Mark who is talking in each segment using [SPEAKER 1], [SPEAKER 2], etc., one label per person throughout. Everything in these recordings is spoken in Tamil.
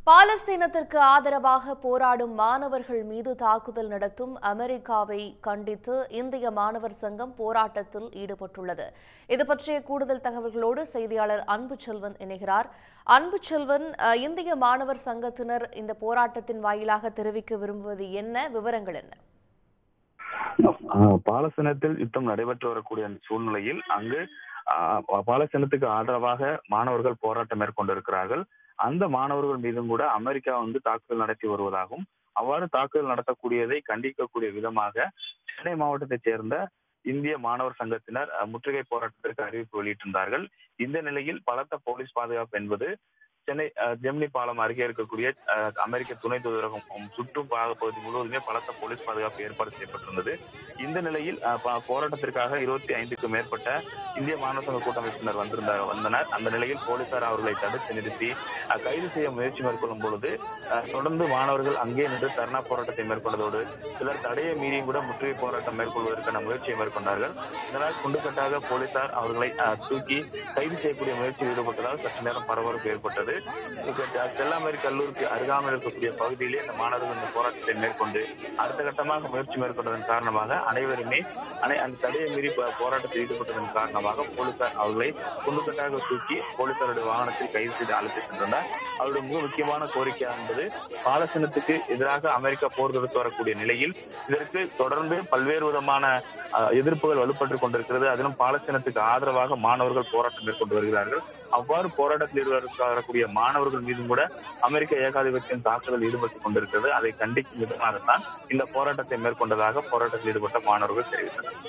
[SPEAKER 1] பாலஸ்தீனத்திற்கு ஆதரவாக போராடும் மாணவர்கள் மீது தாக்குதல் நடத்தும் அமெரிக்காவை கண்டித்து இந்திய மாணவர் சங்கம் போராட்டத்தில் ஈடுபட்டுள்ளது. இது பற்றிய கூடுதல் தகவல்களோடு செய்தியாளர் அன்புச்செல்வன் இணைகிறார். அன்புச்செல்வன், இந்திய மாணவர் சங்கத்தினர் இந்த போராட்டத்தின் வாயிலாக தெரிவிக்க விரும்புவது என்ன? விவரங்கள் என்ன?
[SPEAKER 2] பாலஸ்தீனத்தில் யுத்தம் நடைபெற்று வரக்கூடிய சூழ்நிலையில் அங்கு பாலஸ்தீனத்துக்கு ஆதரவாக மாணவர்கள் போராட்டம் மேற்கொண்டிருக்கிறார்கள். அந்த மாணவர்கள் மீதும் கூட அமெரிக்கா தாக்குதல் நடத்தி வருவதாகவும், அவ்வாறு தாக்குதல் நடத்தக்கூடியதை கண்டிக்கக்கூடிய விதமாக சென்னை மாவட்டத்தைச் சேர்ந்த இந்திய மாணவர் சங்கத்தினர் முற்றுகை போராட்டத்திற்கு அறிவிப்பு வெளியிட்டிருந்தார்கள். இந்த நிலையில் பலத்த போலீஸ் பாதுகாப்பு என்பது சென்னை ஜெமினி பாலம் அருகே இருக்கக்கூடிய அமெரிக்க துணை தூதரகம் சுற்றும் பகுதி முழுவதுமே பலத்த போலீஸ் பாதுகாப்பு ஏற்பாடு செய்யப்பட்டிருந்தது. இந்த நிலையில் போராட்டத்திற்காக 25க்கும் மேற்பட்ட இந்திய மாணவர் சங்க கூட்டமைப்பினர் வந்தனர். அந்த நிலையில் போலீசார் அவர்களை தடுத்து நிறுத்தி கைது செய்ய முயற்சி மேற்கொள்ளும் பொழுது தொடர்ந்து மாணவர்கள் அங்கே நின்று தர்ணா போராட்டத்தை மேற்கொண்டதோடு சிலர் தடையை மீறியும் கூட முற்றுகை போராட்டம் மேற்கொள்வதற்கான முயற்சியை மேற்கொண்டார்கள். இதனால் குண்டுக்கட்டாக போலீசார் அவர்களை தூக்கி கைது செய்யக்கூடிய முயற்சியில் ஈடுபட்டதால் சற்று நேரம் பரபரப்பு ஏற்பட்டது. செல்லாமேரி கல்லூரிக்கு அருகாமல் இருக்கக்கூடிய பகுதியிலே இந்த மாணவர்கள் இந்த போராட்டத்தை மேற்கொண்டு அடுத்த கட்டமாக முயற்சி மேற்கொண்டதன் காரணமாக அனைவருமே அந்த தடையை மீறி போராட்டத்தில் ஈடுபட்டதன் காரணமாக போலீசார் அவர்களை குண்டுக்கட்டாக தூக்கி போலீசாருடைய வாகனத்தில் கைது செய்து அழைத்து சென்றனர். அவருடைய மிக முக்கியமான கோரிக்கை என்பது பாலஸ்தீனத்துக்கு எதிராக அமெரிக்கா போர் தொடுத்து வரக்கூடிய நிலையில் இதற்கு தொடர்ந்து பல்வேறு விதமான எதிர்ப்புகள் வலுப்பட்டுக் கொண்டிருக்கிறது. அதிலும் பாலஸ்தீனத்துக்கு ஆதரவாக மாணவர்கள் போராட்டம் மேற்கொண்டு வருகிறார்கள். அவ்வாறு போராட்டத்தில் வரக்கூடிய மாணவர்கள் மீதும் கூட அமெரிக்க ஏகாதிபத்தியம் தாக்குதல் ஈடுபட்டுக் கொண்டிருக்கிறது. அதை கண்டிக்கும் விதமாகத்தான் இந்த போராட்டத்தை மேற்கொண்டதாக போராட்டத்தில் ஈடுபட்ட மாணவர்கள் தெரிவித்தனர்.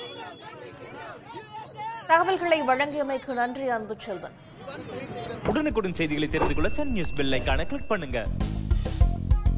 [SPEAKER 1] தகவல்களை வழங்கியமைக்கு நன்றி அன்புச்செல்வன்.
[SPEAKER 3] உடனுக்குடன் செய்திகளை தெரிந்து கொள்ள சன் நியூஸ் பெல் ஐகானை கிளிக் பண்ணுங்க.